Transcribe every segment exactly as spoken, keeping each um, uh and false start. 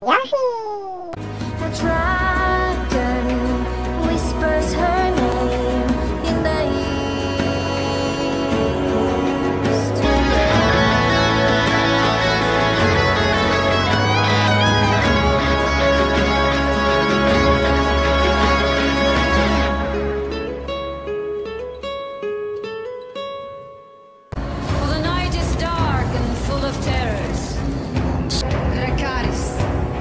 The dragon whispers her name in the east. For the night is dark and full of terrors. Dracarys.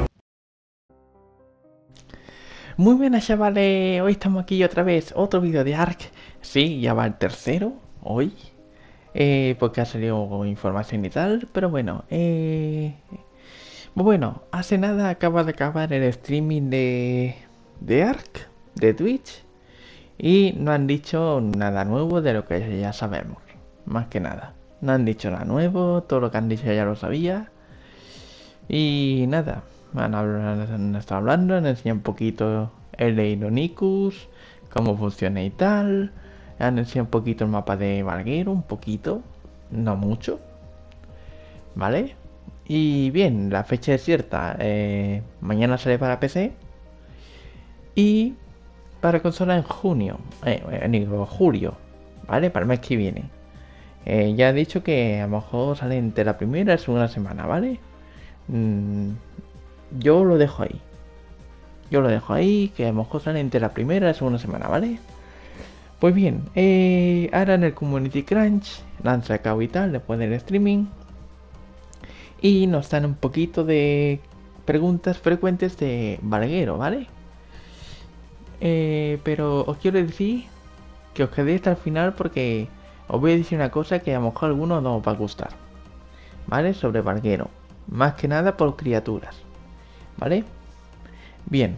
Muy buenas, chavales, hoy estamos aquí otra vez, otro vídeo de Ark. Sí, ya va el tercero, hoy, eh, porque ha salido información y tal, pero bueno, eh, bueno, hace nada acaba de acabar el streaming de, de Ark, de Twitch, y no han dicho nada nuevo de lo que ya sabemos, más que nada. No han dicho nada nuevo, todo lo que han dicho ya lo sabía, y nada, han, hablado, han estado hablando, han enseñado un poquito el de Ironicus, cómo funciona y tal. Han enseñado un poquito el mapa de Valguero, un poquito, no mucho, ¿vale? Y bien, la fecha es cierta, eh, mañana sale para P C y para consola en junio, eh, en julio, ¿vale? Para el mes que viene. Eh, ya he dicho que a lo mejor sale entre la primera y la segunda semana, ¿vale? Mm, yo lo dejo ahí. Yo lo dejo ahí, que a lo mejor sale entre la primera y la segunda semana, ¿vale? Pues bien, eh, ahora en el Community Crunch la han sacado y tal, después del streaming. Y nos dan un poquito de preguntas frecuentes de Valguero, ¿vale? Eh, pero os quiero decir que os quedéis hasta el final porque os voy a decir una cosa que a lo mejor a algunos no os va a gustar, ¿vale? Sobre Valguero. Más que nada por criaturas, ¿vale? Bien.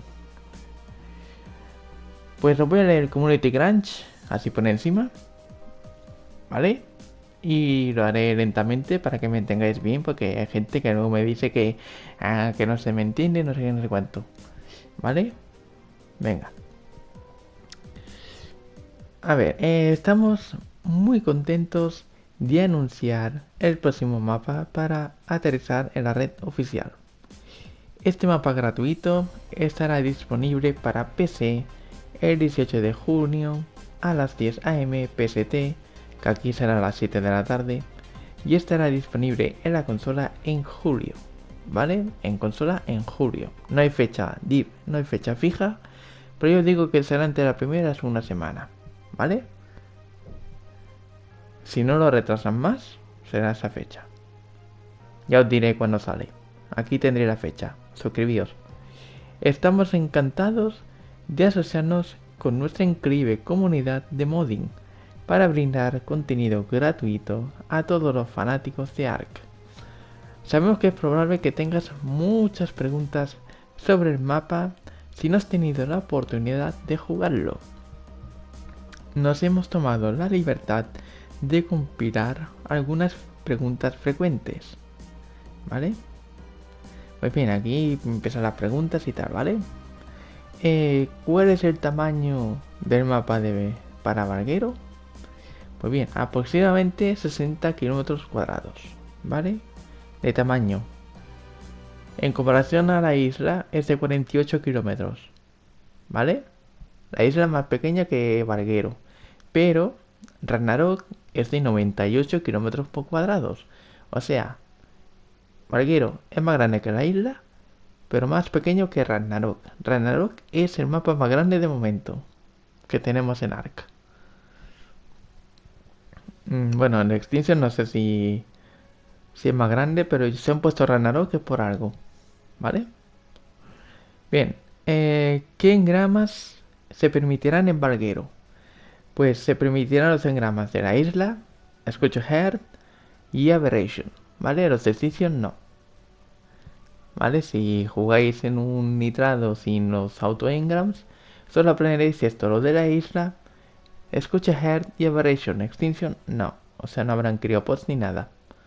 Pues os voy a leer el Community Crunch, así por encima, ¿vale? Y lo haré lentamente para que me entendáis bien, porque hay gente que luego me dice que, ah, que no se me entiende, no sé qué, no sé cuánto, ¿vale? Venga. A ver, eh, estamos muy contentos de anunciar el próximo mapa para aterrizar en la red oficial. Este mapa gratuito estará disponible para P C el dieciocho de junio a las diez a m P S T, que aquí será a las siete de la tarde, y estará disponible en la consola en julio, ¿vale? En consola en julio. No hay fecha div, no hay fecha fija, pero yo digo que será entre la primera y la segunda semana, ¿vale? Si no lo retrasan más, será esa fecha. Ya os diré cuándo sale. Aquí tendré la fecha. Suscribíos. Estamos encantados de asociarnos con nuestra increíble comunidad de modding para brindar contenido gratuito a todos los fanáticos de Ark. Sabemos que es probable que tengas muchas preguntas sobre el mapa si no has tenido la oportunidad de jugarlo. Nos hemos tomado la libertad de compilar algunas preguntas frecuentes, ¿vale? Pues bien, aquí empiezan las preguntas y tal, ¿vale? Eh, ¿Cuál es el tamaño del mapa de para Valguero? Pues bien, aproximadamente sesenta kilómetros cuadrados, ¿vale? De tamaño. En comparación a la isla es de cuarenta y ocho kilómetros, ¿vale? La isla es más pequeña que Valguero, pero Ragnarok es de noventa y ocho kilómetros por cuadrados. O sea, Valguero es más grande que la isla, pero más pequeño que Ragnarok. Ragnarok es el mapa más grande de momento que tenemos en Ark. Mm, bueno, en Extinction no sé si, si es más grande, pero se han puesto Ragnarok es por algo, ¿vale? Bien, eh, ¿qué engramas se permitirán en Valguero? Pues se permitirán los engramas de la isla, Scorched Earth y Aberration, ¿vale? Los de Extinction no. ¿Vale? Si jugáis en un nitrado sin los auto-engrams, solo aprenderéis esto, lo de la isla, Scorched Earth y Aberration. Extinction no, o sea, no habrán criopods ni nada.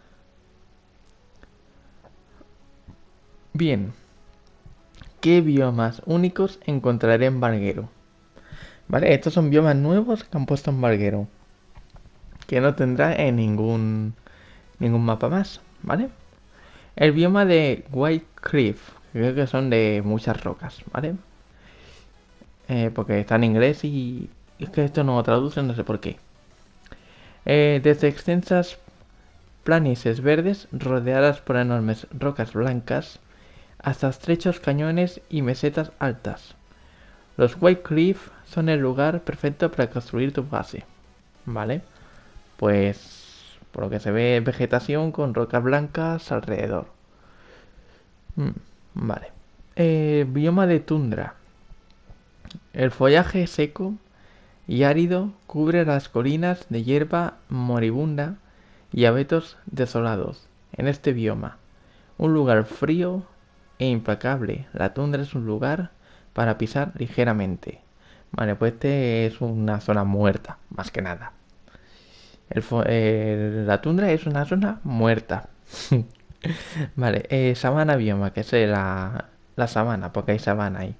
Bien, ¿qué biomas únicos encontraré en Valguero? ¿Vale? Estos son biomas nuevos que han puesto en Valguero, que no tendrá en ningún, ningún mapa más, ¿vale? El bioma de White Cliff, Creo que son de muchas rocas, ¿vale? Eh, porque está en inglés y es que esto no lo traduce, no sé por qué. Eh, desde extensas planicies verdes rodeadas por enormes rocas blancas hasta estrechos cañones y mesetas altas. Los White Cliff son el lugar perfecto para construir tu base, ¿vale? Pues por lo que se ve vegetación con rocas blancas alrededor. Mm, vale. Eh, bioma de tundra. El follaje seco y árido cubre las colinas de hierba moribunda y abetos desolados. En este bioma, un lugar frío e implacable. La tundra es un lugar para pisar ligeramente. Vale, pues este es una zona muerta, más que nada. El el, la tundra es una zona muerta. Vale, eh, sabana bioma, que es la, la sabana, porque hay sabana ahí.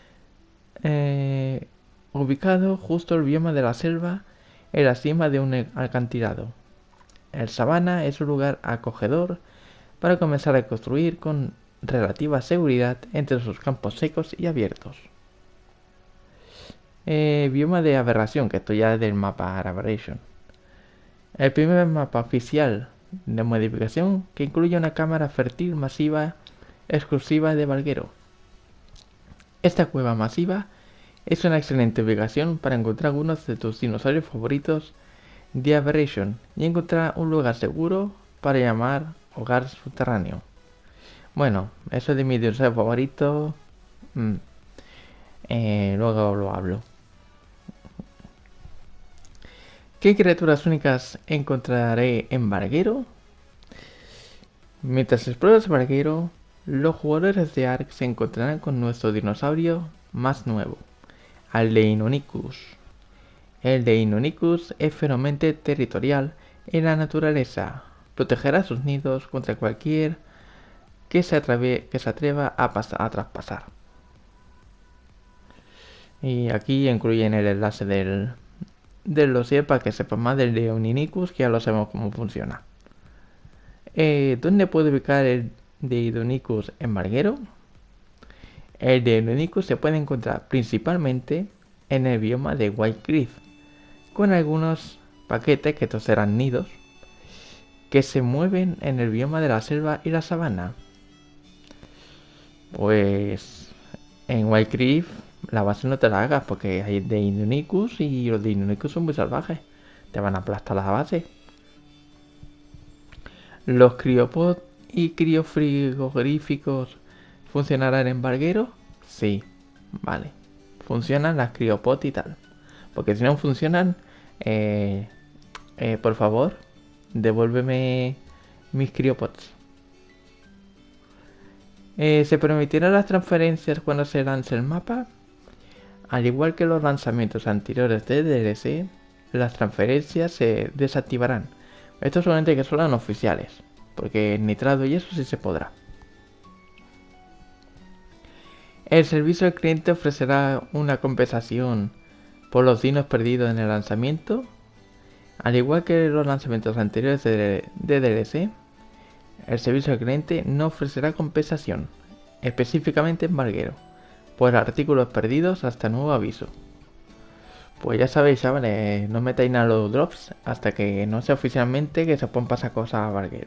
Eh, ubicado justo el bioma de la selva en la cima de un acantilado. El sabana es un lugar acogedor para comenzar a construir con relativa seguridad entre sus campos secos y abiertos. Eh, bioma de aberración, que esto ya es del mapa Aberration. El primer mapa oficial de modificación que incluye una cámara fértil masiva exclusiva de Valguero. Esta cueva masiva es una excelente ubicación para encontrar algunos de tus dinosaurios favoritos de Aberration y encontrar un lugar seguro para llamar hogar subterráneo. Bueno, eso de mi dinosaurio favorito, mmm, eh, luego lo hablo. ¿Qué criaturas únicas encontraré en Valguero? Mientras exploras Valguero, los jugadores de Ark se encontrarán con nuestro dinosaurio más nuevo, el Deinonychus. El Deinonychus es ferozmente territorial en la naturaleza. Protegerá sus nidos contra cualquier que se, atreve, que se atreva a, a traspasar. Y aquí incluyen el enlace del, del dossier para que sepan más del Deinonychus, que ya lo sabemos cómo funciona. Eh, ¿Dónde puedo ubicar el Deinonychus en Valguero? El Deinonychus se puede encontrar principalmente en el bioma de White Cliff, con algunos paquetes, que estos serán nidos, que se mueven en el bioma de la selva y la sabana. Pues en White Cliff la base no te la hagas, porque hay Deinonychus y los Deinonychus son muy salvajes, te van a aplastar la base. ¿Los criopods y criofrigoríficos funcionarán en Valguero? Sí, vale. Funcionan las criopods y tal. Porque si no funcionan, eh, eh, por favor, devuélveme mis criopods. Eh, ¿Se permitirán las transferencias cuando se lance el mapa? Al igual que los lanzamientos anteriores de D L C, las transferencias se desactivarán. Esto solamente que son oficiales, porque en nitrado y eso sí se podrá. El servicio al cliente ofrecerá una compensación por los dinos perdidos en el lanzamiento. Al igual que los lanzamientos anteriores de, de D L C, el servicio al cliente no ofrecerá compensación, específicamente en Valguero, por artículos perdidos hasta nuevo aviso. Pues ya sabéis, chavales, no metáis nada a los drops hasta que no sea oficialmente que se puedan pasar cosas a Valguero.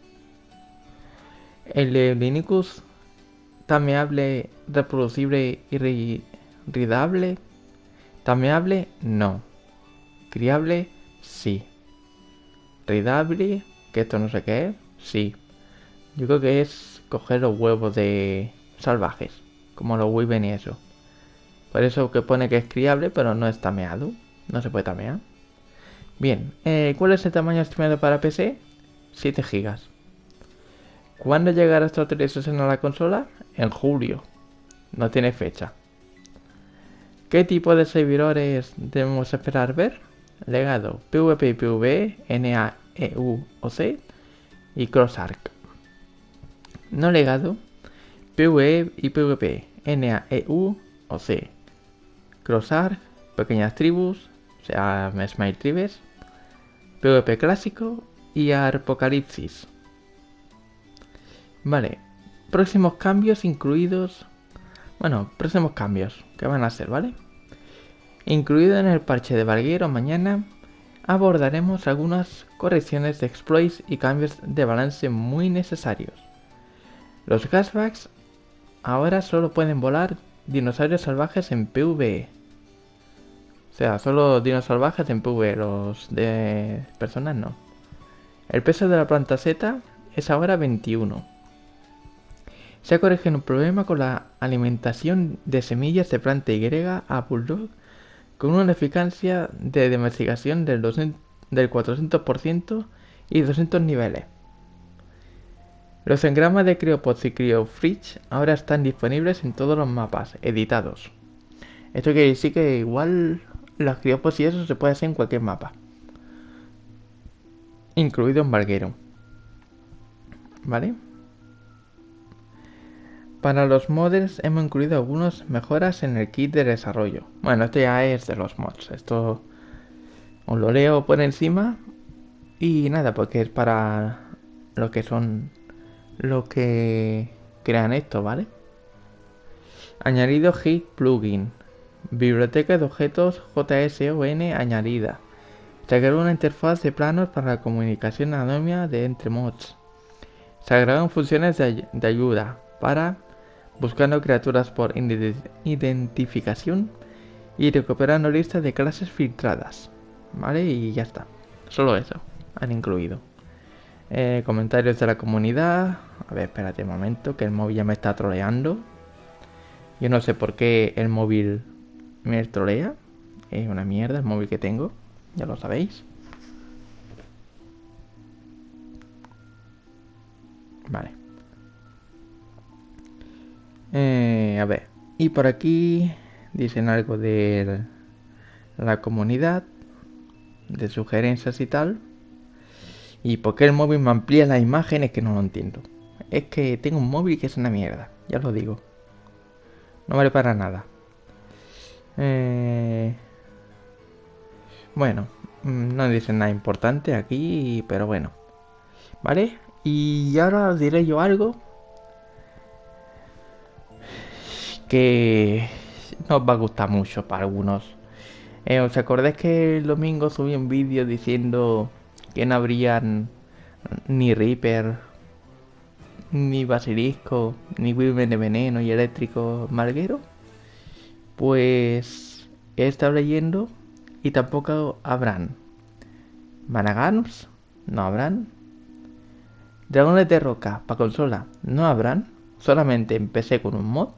El Deinonychus tameable, reproducible y ridable. Tameable, no. Criable, sí. Ridable, que esto no sé qué es, sí. Yo creo que es coger los huevos de salvajes, como los Wyvern y eso. Por eso que pone que es criable, pero no es tameado. No se puede tamear. Bien, eh, ¿cuál es el tamaño estimado para P C? siete gigas. ¿Cuándo llegará esta actualización a la consola? En julio. No tiene fecha. ¿Qué tipo de servidores debemos esperar ver? Legado, PvP y PvE, N A E U o C y CrossArk. No legado, PvE y PvP, N A E U o C. CrossArk, pequeñas tribus, o sea, Smite Tribes, PvP clásico y Apocalipsis. Vale, próximos cambios incluidos... Bueno, próximos cambios que van a ser, ¿vale? Incluido en el parche de Valguero mañana, abordaremos algunas correcciones de exploits y cambios de balance muy necesarios. Los Gasbacks ahora solo pueden volar dinosaurios salvajes en PvE. O sea, solo dinosaurios salvajes en PvE, los de personas no. El peso de la planta Z es ahora veintiuno. Se ha corregido un problema con la alimentación de semillas de planta Y a Bulldog con una eficacia de domesticación del, doscientos, del cuatrocientos por ciento y doscientos niveles. Los engramas de CryoPods y CryoFridge ahora están disponibles en todos los mapas editados. Esto quiere decir que igual los CryoPods y eso se puede hacer en cualquier mapa, incluido en Valguero. ¿Vale? Para los modders hemos incluido algunas mejoras en el kit de desarrollo. Bueno, esto ya es de los mods. Esto os lo leo por encima. Y nada, porque es para lo que son... Lo que crean esto, ¿vale? Añadido Hit Plugin. Biblioteca de objetos JSON añadida. Se agregó una interfaz de planos para la comunicación anónima de entre mods. Se agregaron funciones de, ay de ayuda para... buscando criaturas por identificación y recuperando listas de clases filtradas. ¿Vale? Y ya está. Solo eso han incluido. Eh, comentarios de la comunidad. A ver, espérate un momento, que el móvil ya me está troleando. Yo no sé por qué el móvil me trolea. Es una mierda el móvil que tengo. Ya lo sabéis. Vale. Eh, a ver, y por aquí dicen algo de la comunidad, de sugerencias y tal. Y por qué el móvil me amplía las imágenes, que no lo entiendo. Es que tengo un móvil que es una mierda, ya lo digo. No vale para nada. Eh... Bueno, no dicen nada importante aquí, pero bueno. ¿Vale? Y ahora os diré yo algo que nos va a gustar mucho para algunos. Eh, ¿Os acordáis que el domingo subí un vídeo diciendo que no habrían ni Reaper, ni Basilisco, ni Wyvern de veneno y eléctrico Valguero? Pues he estado leyendo y tampoco habrán. Managans no habrán. Dragones de roca para consola no habrán. Solamente empecé con un mod.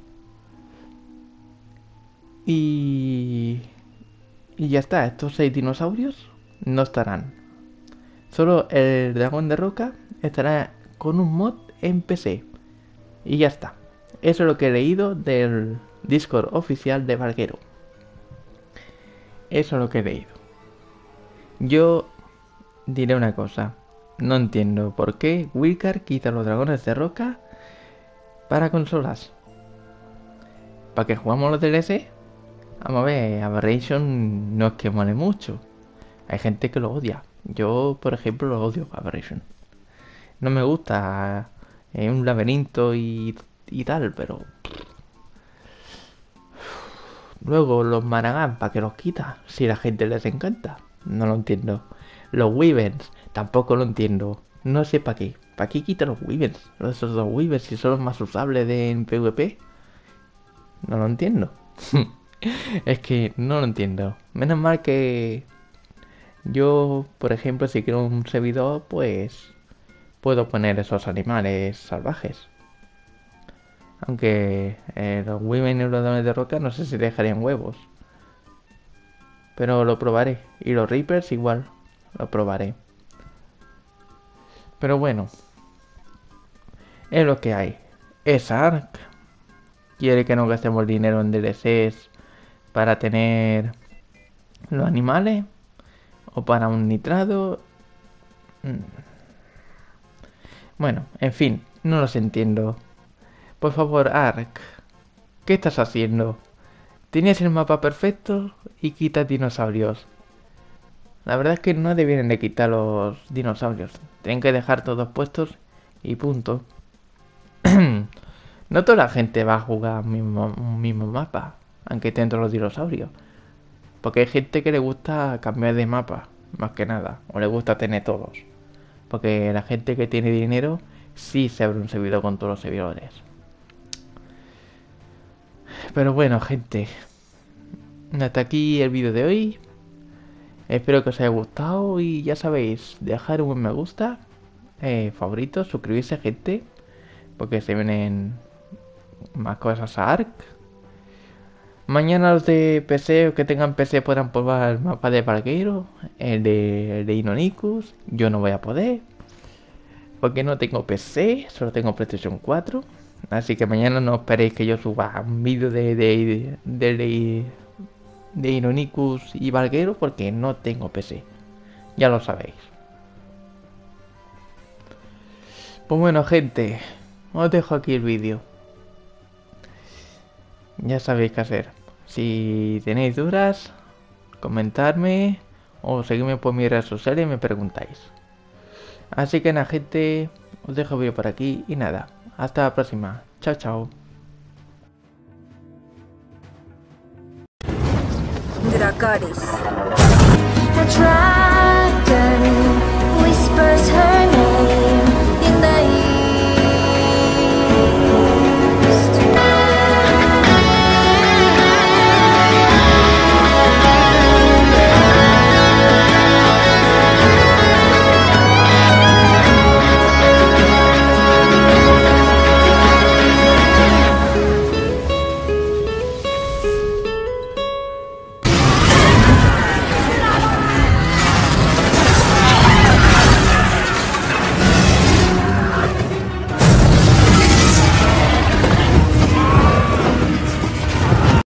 Y... Y ya está, estos seis dinosaurios no estarán. Solo el dragón de roca estará con un mod en P C. Y ya está. Eso es lo que he leído del Discord oficial de Valguero. Eso es lo que he leído. Yo diré una cosa. No entiendo por qué Wilcar quita los dragones de roca para consolas. ¿Para qué jugamos los D L C? Vamos a ver, Aberration no es que mole mucho. Hay gente que lo odia. Yo, por ejemplo, lo odio, Aberration. No me gusta. Es un laberinto y, y tal, pero... Luego los Managan, ¿para qué los quita? Si a la gente les encanta. No lo entiendo. Los Wyverns, tampoco lo entiendo. No sé para qué. ¿Para qué quita los Wyverns? Esos dos Wyverns, si son los más usables de en PvP. No lo entiendo. Es que no lo entiendo. Menos mal que yo, por ejemplo, si quiero un servidor, pues puedo poner esos animales salvajes. Aunque eh, los Wyvern y los dragones de roca no sé si dejarían huevos. Pero lo probaré. Y los Reapers igual. Lo probaré. Pero bueno. Es lo que hay. Es Ark. Quiere que no gastemos dinero en D L Cs para tener los animales. O para un nitrado. Bueno, en fin. No los entiendo. Por favor, Ark. ¿Qué estás haciendo? Tenías el mapa perfecto y quitas dinosaurios. La verdad es que no debieran de quitar los dinosaurios. Tienen que dejar todos puestos y punto. No toda la gente va a jugar un mismo, un mismo mapa, aunque estén todos los dinosaurios. Porque hay gente que le gusta cambiar de mapa, más que nada, o le gusta tener todos. Porque la gente que tiene dinero sí se abre un servidor con todos los servidores. Pero bueno, gente, hasta aquí el vídeo de hoy. Espero que os haya gustado y ya sabéis, dejar un buen me gusta, eh, favorito, suscribirse, gente, porque se vienen más cosas a Ark. Mañana los de P C o que tengan P C podrán probar el mapa de Valgueiro, el de, el de Inonicus. Yo no voy a poder, porque no tengo P C, solo tengo PlayStation cuatro. Así que mañana no esperéis que yo suba un vídeo de, de, de, de, de Inonicus y Valgueiro, porque no tengo P C. Ya lo sabéis. Pues bueno, gente, os dejo aquí el vídeo. Ya sabéis qué hacer. Si tenéis dudas, comentadme o seguidme por mis redes sociales y me preguntáis. Así que nada, gente, os dejo el vídeo por aquí y nada, hasta la próxima. Chao, chao. Dracarys. The dragon whispers her name.